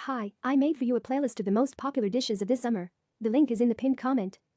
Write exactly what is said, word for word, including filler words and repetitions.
Hi, I made for you a playlist of the most popular dishes of this summer. The link is in the pinned comment.